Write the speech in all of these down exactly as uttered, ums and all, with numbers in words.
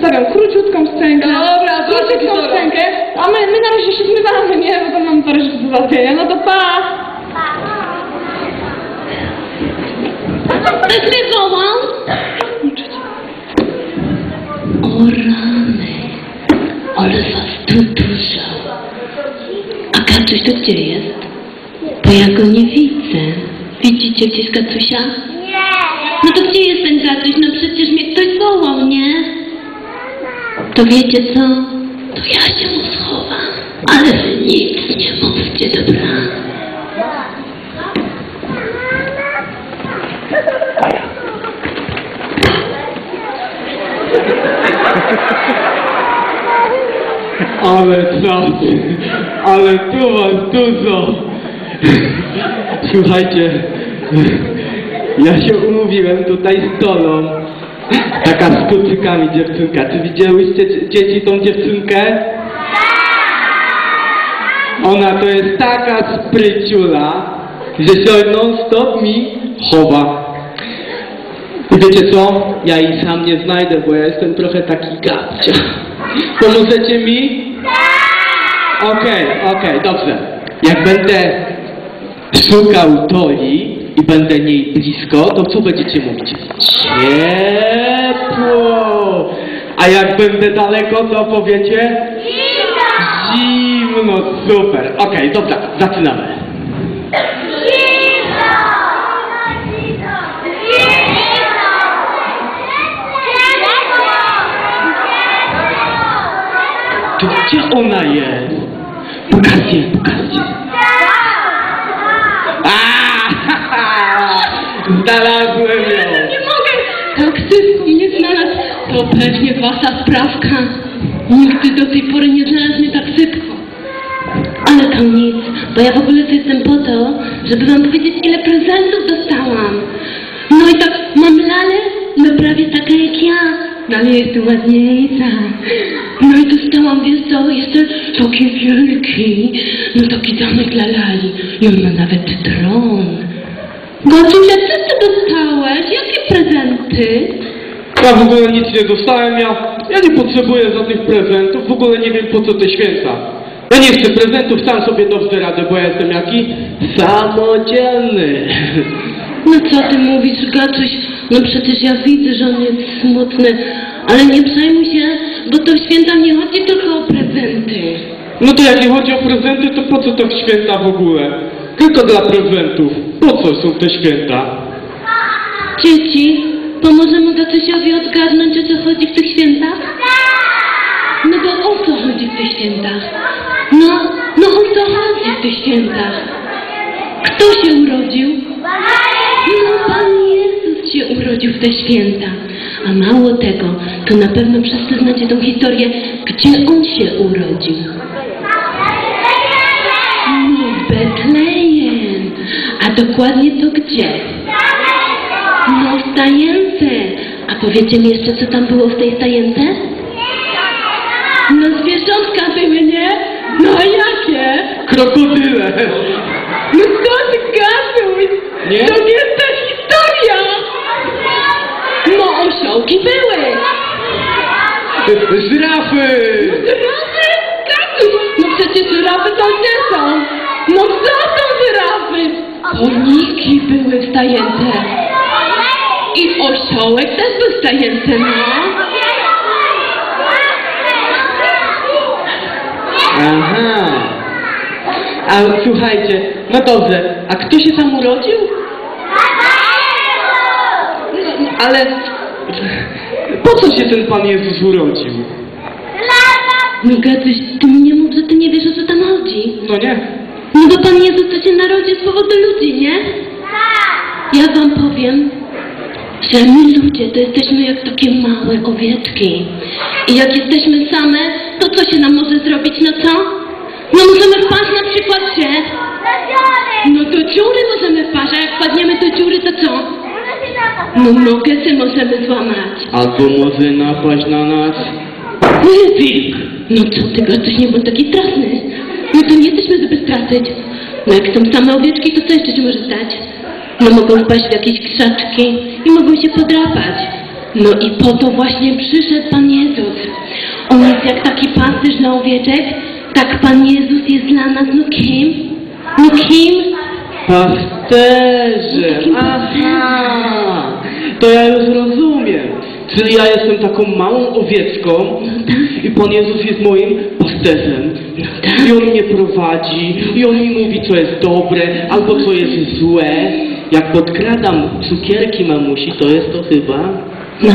Zostawiam króciutką scenkę. Dobra, króciutką scenkę. A my, my na razie się zmywamy, nie? Bo tam mam parę rzeczy do załatwienia. No to pa! Ktoś mnie wołał? O rany, ale was tu dużo. A Kacuś to gdzie jest? Bo ja go nie widzę. Widzicie gdzieś Kacusia? Nie! No to gdzie jest ten Kacuś? No przecież mnie ktoś wołał, nie? To wiecie co? To ja się mu schowam. Ale wy nic nie mówcie, dobra? Ale co? Ale tu was dużo. Słuchajcie, ja się umówiłem tutaj z Dolą. Taka z kucykami dziewczynka. Czy widziałyście dzieci tą dziewczynkę? Ona to jest taka spryciula, że się non stop mi chowa. I wiecie co? Ja jej sam nie znajdę, bo ja jestem trochę taki gabcia. Pomożecie mi? Okej, okay, okej, okay, dobrze. Jak będę szukał Doli i będę niej blisko, to co będziecie mówić? Ciepło! A jak będę daleko, to powiecie? Zimno! Zimno, super. Okej, okay, dobra, zaczynamy. To gdzie ona jest? Pokażcie, pokażcie. Aaaa! Znalazłem ją! Nie mogę! Taksystki nie znalazł. To pewnie wasza sprawka. Nigdy do tej pory nie znalazł mnie taksytko. Ale to nic, bo ja w ogóle to jestem po to, żeby wam powiedzieć, ile prezentów dostałam. No i tak mam lalę, no prawie taka jak ja. No ale jestem ładniejsza. No i dostałam, wiesz co, jeszcze taki wielki, no taki zamek dla lali. I on ma nawet tron. Gocusia, co ty dostałeś? Jakie prezenty? Ja w ogóle nic nie dostałem, ja, ja nie potrzebuję żadnych prezentów, w ogóle nie wiem po co te święta. Ja nie chcę prezentów, sam sobie dobrze radę, bo ja jestem jaki? Samodzielny. No co ty mówisz, Gacuś? No przecież ja widzę, że on jest smutny, ale nie przejmuj się, bo to w święta nie chodzi tylko o prezenty. No to jak nie chodzi o prezenty, to po co to w święta w ogóle? Tylko dla prezentów. Po co są te święta? Dzieci, pomożemy Gacusiowi odgadnąć, o co chodzi w tych świętach? No bo o co chodzi w tych świętach? No, no o co chodzi w tych świętach? Kto się urodził? No Pan Jezus się urodził w te święta. A mało tego, to na pewno wszyscy znacie tą historię, gdzie On się urodził. No w Betlejem. A dokładnie to gdzie? No w stajence. A powiecie mi jeszcze, co tam było w tej stajence? No zwierzątka były, nie? No a jakie? Krokodyle! No co ty Gacuś? Nie? To nie jest ta historia! No osiołki były! Żyrafy! Żyrafy? Gacuś! No przecież żyrafy to gdzie są? No co są żyrafy? Koniki były w stajence. I osiołek też był w stajence, no. Aha. A słuchajcie, no dobrze, a kto się tam urodził? No, ale po co się ten Pan Jezus urodził? No Gacuś, ty mi nie mów, że ty nie wiesz, o co tam chodzi. No nie. No bo Pan Jezus to się narodził z powodu ludzi, nie? Ja wam powiem, że my ludzie to jesteśmy jak takie małe owieczki. I jak jesteśmy same, to co się nam może zrobić, no co? No możemy wpaść na przykład się. No do dziury możemy wpaść, a jak wpadniemy do dziury, to co? No nogę sobie możemy złamać. Albo może napaść na nas wilk. No co ty, Gacuś, nie bądź taki straszny. My to nie jesteśmy, żeby straszyć. No jak są same owieczki, to co jeszcze się może stać? No mogą wpaść w jakieś krzaczki i mogą się podrapać. No i po to właśnie przyszedł Pan Jezus, jak taki pasterz na owieczek, tak Pan Jezus jest dla nas, no kim? No kim? Pasterzem, aha, to ja już rozumiem. Czyli ja jestem taką małą owieczką i Pan Jezus jest moim pasterzem. I On mnie prowadzi, i On mi mówi, co jest dobre, albo co jest złe. Jak podkradam cukierki mamusi, to jest to chyba... No.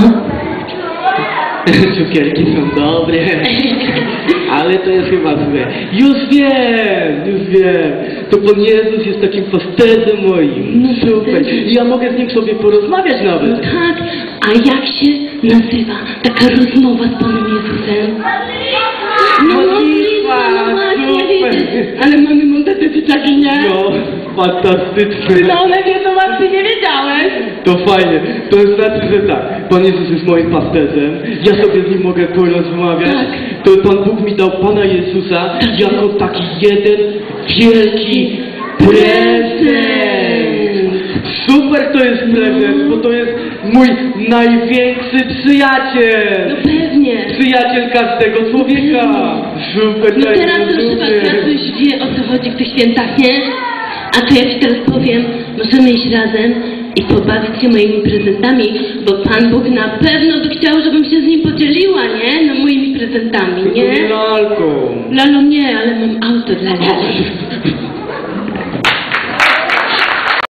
Cukierki są dobre, ale to jest chyba złe. Już wiem, już wiem. To Pan Jezus jest takim pasterzem moim. No super. I ja mogę z Nim sobie porozmawiać nawet. Tak, a jak się nazywa taka rozmowa z Panem Jezusem? Modlitwa, super. Ale mamy montetę dzieciaki, nie? No, fantastyczne. No one wiedzą, a ty nie wiedziałeś. To fajnie. To znaczy, że tak. Pan Jezus jest moim pasterzem. Ja sobie z Nim mogę porozmawiać. Tak. To Pan Bóg mi dał Pana Jezusa jako taki jeden wielki prezent. Super to jest prezent, bo to jest mój największy przyjaciel. No pewnie. Przyjaciel każdego człowieka. Super, No to jest teraz to już chyba każdy już wie, o co chodzi w tych świętach, nie? A to ja Ci teraz powiem, możemy iść razem i pobawić się moimi prezentami, bo Pan Bóg na pewno by chciał, żebym się z Nim podzieliła, nie? No moimi prezentami, nie? Lalką. Lalo nie, ale mam auto dla niej.